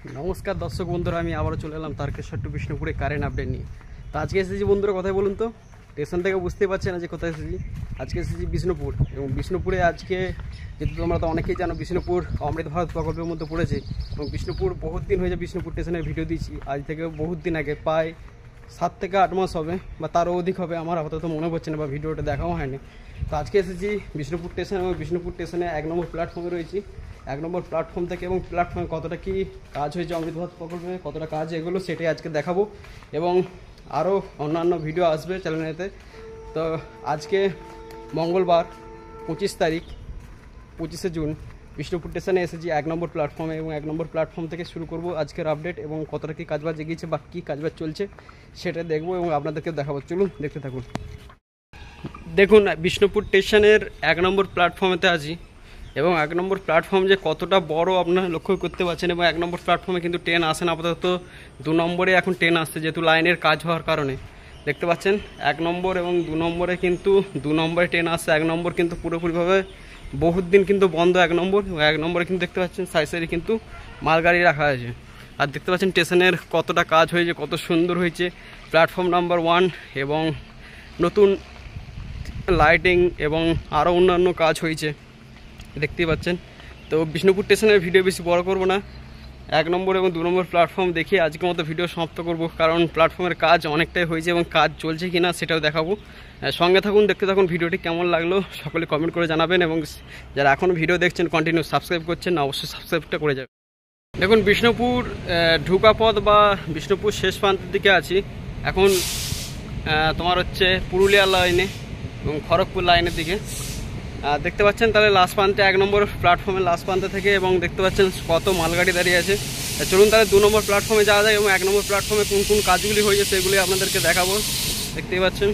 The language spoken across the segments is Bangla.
नमस्कार दर्शक बंधुरा आमी आबारो चले एलाम तारकेश्वर टू बिष्णुपुरे कारेंट अपडेट निये। तो आज के एसेছি बंधुरा कथाय बोलुन तो स्टेशन থেকে বুঝতে পারছেন না যে কোথায় এসেছি। আজকে এসেছি বিষ্ণুপুর এবং বিষ্ণুপুরে আজকে যেহেতু তোমরা তো অনেকেই জানো বিষ্ণুপুর অমৃত ভারত প্রকল্পের মধ্যে পড়েছে এবং বিষ্ণুপুর বহুত দিন হয়েছে বিষ্ণুপুর স্টেশনের ভিডিও দিয়েছি। আজ থেকে বহুত দিন আগে প্রায় 7 থেকে 8 মাস হবে বা তারও অধিক হবে, আমার আপাতত মনে পড়ছে না বা ভিডিওটা দেখাও হয়নি। তো আজকে এসেছি বিষ্ণুপুর স্টেশন এবং বিষ্ণুপুর স্টেশনে 1 নম্বর প্ল্যাটফর্মে রয়েছি। 1 নম্বর প্ল্যাটফর্ম থেকে এবং প্ল্যাটফর্মে কতটা কি কাজ হয়েছে অমৃত ভারত প্রকল্পে কতটা কাজ এগুলো সেটাই আজকে দেখাবো এবং আরও অন্যান্য ভিডিও আসবে চ্যানেলেতে। তো আজকে মঙ্গলবার 25 তারিখ 25শে জুন বিষ্ণুপুর স্টেশনে এসেছি 1 নম্বর প্ল্যাটফর্মে এবং 1 নম্বর প্ল্যাটফর্ম থেকে শুরু করব আজকের আপডেট এবং কতটা কি কাজবাজ এগিয়েছে বা কী কাজবাজ চলছে সেটা দেখবো এবং আপনাদেরকে দেখাবো। চলুন দেখতে থাকুন। দেখুন বিষ্ণুপুর স্টেশনের 1 নম্বর প্ল্যাটফর্মেতে আছি এবং 1 নম্বর প্ল্যাটফর্ম যে কতটা বড় আপনারা লক্ষ্য করতে পারছেন এবং 1 নম্বর প্ল্যাটফর্মে কিন্তু ট্রেন আসে না, আপাতত 2 নম্বরে এখন ট্রেন আসছে যেহেতু লাইনের কাজ হওয়ার কারণে। দেখতে পাচ্ছেন 1 নম্বর এবং 2 নম্বরে কিন্তু 2 নম্বরে ট্রেন আসছে। 1 নম্বর কিন্তু পুরোপুরিভাবে বহুত দিন কিন্তু বন্ধ 1 নম্বর। 1 নম্বরে কিন্তু দেখতে পাচ্ছেন সাইড সাইডে কিন্তু মালগাড়ি রাখা আছে আর দেখতে পাচ্ছেন স্টেশনের কতটা কাজ হয়েছে, কত সুন্দর হয়েছে। প্ল্যাটফর্ম নাম্বার 1 এবং নতুন লাইটিং এবং আরও অন্যান্য কাজ হয়েছে দেখতেই পাচ্ছেন। তো বিষ্ণুপুর স্টেশনের ভিডিও বেশি বড় করব না, 1 নম্বর এবং 2 নম্বর প্ল্যাটফর্ম দেখিয়ে আজকের মতো ভিডিও সমাপ্ত করব, কারণ প্ল্যাটফর্মের কাজ অনেকটাই হয়েছে এবং কাজ চলছে কিনা সেটাও দেখাবো। সঙ্গে থাকুন, দেখতে থাকুন। ভিডিওটি কেমন লাগলো সকলে কমেন্ট করে জানাবেন এবং যারা এখনও ভিডিও দেখছেন কন্টিনিউ সাবস্ক্রাইব করছেন না অবশ্যই সাবস্ক্রাইবটা করে যাবেন। দেখুন বিষ্ণুপুর ঢুকা পথ বা বিষ্ণুপুর শেষ প্রান্তের দিকে আছি এখন, তোমার হচ্ছে পুরুলিয়া লাইনে এবং খড়গপুর লাইনের দিকে দেখতে পাচ্ছেন। তাহলে লাস্ট প্রান্তে 1 নম্বর প্ল্যাটফর্মের লাস্ট প্রান্ত থেকে এবং দেখতে পাচ্ছেন কত মালগাড়ি দাঁড়িয়ে আছে। চলুন তাহলে 2 নম্বর প্ল্যাটফর্মে যাওয়া যায় এবং 1 নম্বর প্ল্যাটফর্মে কোন কোন কাজগুলি হয়েছে সেগুলি আপনাদেরকে দেখাবো। দেখতেই পাচ্ছেন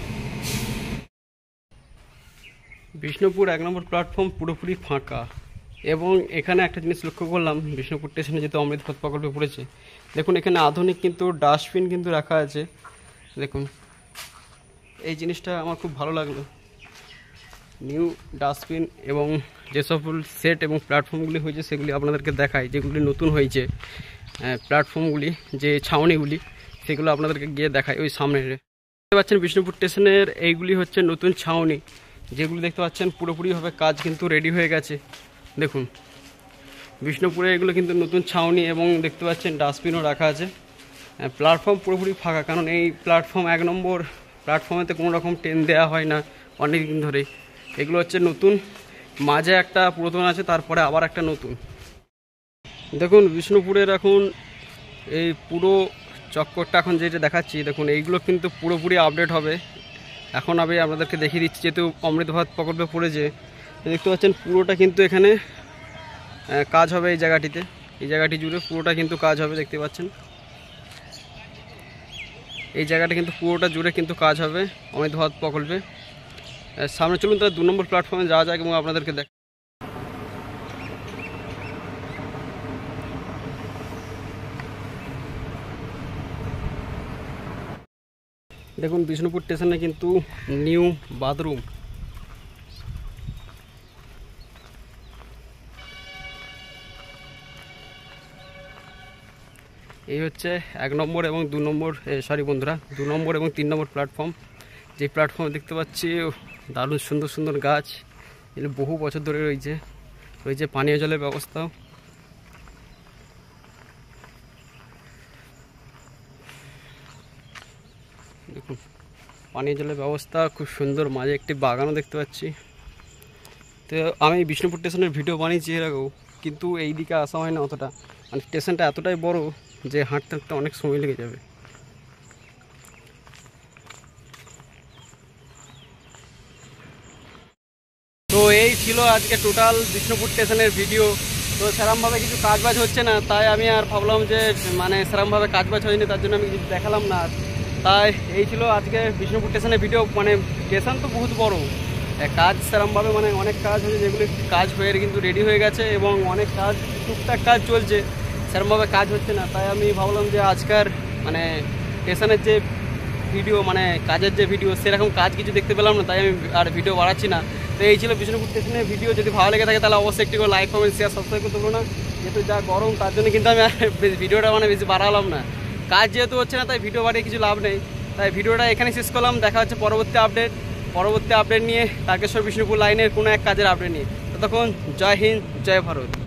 বিষ্ণুপুর 1 নম্বর প্ল্যাটফর্ম পুরোপুরি ফাঁকা এবং এখানে একটা জিনিস লক্ষ্য করলাম বিষ্ণুপুর স্টেশনে যেহেতু অমৃত ভারত প্রকল্পে পড়েছে, দেখুন এখানে আধুনিক কিন্তু ডাস্টবিন কিন্তু রাখা আছে। দেখুন এই জিনিসটা আমার খুব ভালো লাগলো, নিউ ডাস্টবিন এবং যে সকল সেট এবং প্ল্যাটফর্মগুলি হয়েছে সেগুলি আপনাদেরকে দেখাই, যেগুলি নতুন হয়েছে প্ল্যাটফর্মগুলি যে ছাউনিগুলি সেগুলো আপনাদেরকে গিয়ে দেখাই। ওই সামনে দেখতে পাচ্ছেন বিষ্ণুপুর স্টেশনের এইগুলি হচ্ছে নতুন ছাউনি, যেগুলি দেখতে পাচ্ছেন পুরোপুরিভাবে কাজ কিন্তু রেডি হয়ে গেছে। দেখুন বিষ্ণুপুরে এগুলো কিন্তু নতুন ছাউনি এবং দেখতে পাচ্ছেন ডাস্টবিনও রাখা আছে। প্ল্যাটফর্ম পুরোপুরি ফাঁকা, কারণ এই প্ল্যাটফর্ম 1 নম্বর প্ল্যাটফর্মেতে কোনো রকম ট্রেন দেওয়া হয় না অনেক দিন ধরেই। এগুলো হচ্ছে নতুন, মাঝে একটা পুরাতন আছে তারপরে আবার একটা নতুন। দেখুন বিষ্ণুপুরের এখন এই পুরো চক্করটা এখন যেটা দেখাচ্ছি, দেখুন এইগুলো কিন্তু পুরোপুরি আপডেট হবে। এখন আমি আপনাদেরকে দেখিয়ে দিচ্ছি, যেহেতু অমৃত ভারত প্রকল্পে পড়েছে দেখতে পাচ্ছেন পুরোটা কিন্তু এখানে কাজ হবে। এই জায়গাটি জুড়ে পুরোটা কিন্তু কাজ হবে, দেখতে পাচ্ছেন এই জায়গাটা কিন্তু পুরোটা জুড়ে কিন্তু কাজ হবে অমৃত ভারত প্রকল্পে। সামনে চলুন তাহলে 2 নম্বর প্ল্যাটফর্মে যাওয়া যাক এবং আপনাদেরকে দেখ। দেখুন বিষ্ণুপুর স্টেশনে কিন্তু নিউ বাথরুম, এই হচ্ছে 1 নম্বর এবং 2 নম্বর সরি বন্ধুরা 2 নম্বর এবং 3 নম্বর প্ল্যাটফর্ম। যে প্ল্যাটফর্মে দেখতে পাচ্ছি দারুণ সুন্দর সুন্দর গাছ, এগুলো বহু বছর ধরে রয়েছে পানীয় জলের ব্যবস্থাও। দেখুন পানীয় জলের ব্যবস্থা খুব সুন্দর, মাঝে একটি বাগানও দেখতে পাচ্ছি। তো আমি বিষ্ণুপুর স্টেশনের ভিডিও বানিয়েছি এর আগেও, কিন্তু এই দিকে আসা হয় না অতটা, মানে স্টেশনটা এতটাই বড় যে হাঁটতে হাঁটতে অনেক সময় লেগে যাবে। তো এই ছিল আজকে টোটাল বিষ্ণুপুর স্টেশনের ভিডিও। তো সেরকমভাবে কিছু কাজবাজ হচ্ছে না, তাই আমি আর ভাবলাম যে মানে সেরকমভাবে কাজবাজ হয়নি, তার জন্য আমি কিছু দেখালাম না। তাই এই ছিল আজকে বিষ্ণুপুর স্টেশনের ভিডিও। মানে স্টেশন তো বহুত বড়, কাজ সেরকমভাবে মানে অনেক কাজ হয়েছে, যেগুলো কাজ হয়ে কিন্তু রেডি হয়ে গেছে এবং অনেক কাজ টুকটাক কাজ চলছে, সেরকমভাবে কাজ হচ্ছে না। তাই আমি ভাবলাম যে আজকার মানে স্টেশনের যে ভিডিও মানে কাজের যে ভিডিও সেরকম কাজ কিছু দেখতে পেলাম না, তাই আমি আর ভিডিও বাড়াচ্ছি না। তো এই ছিল বিষ্ণুপুর স্টেশনের ভিডিও। যদি ভালো লেগে থাকে তাহলে অবশ্যই একটি করে লাইক, কমেন্ট, শেয়ার, সাবস্ক্রাইব করতে ভুলো না। যেহেতু যা গরম তার জন্য কিন্তু আমি ভিডিওটা বেশি বাড়ালাম না। কাজ যেহেতু হচ্ছে না তাই ভিডিও বাড়িয়ে কিছু লাভ নেই, তাই ভিডিওটা এখানে শেষ করলাম। দেখা হচ্ছে পরবর্তী আপডেট নিয়ে, তারকেশ্বর বিষ্ণুপুর লাইনের কোনো এক কাজের আপডেট নিয়ে। ততক্ষণ জয় হিন্দ, জয় ভারত।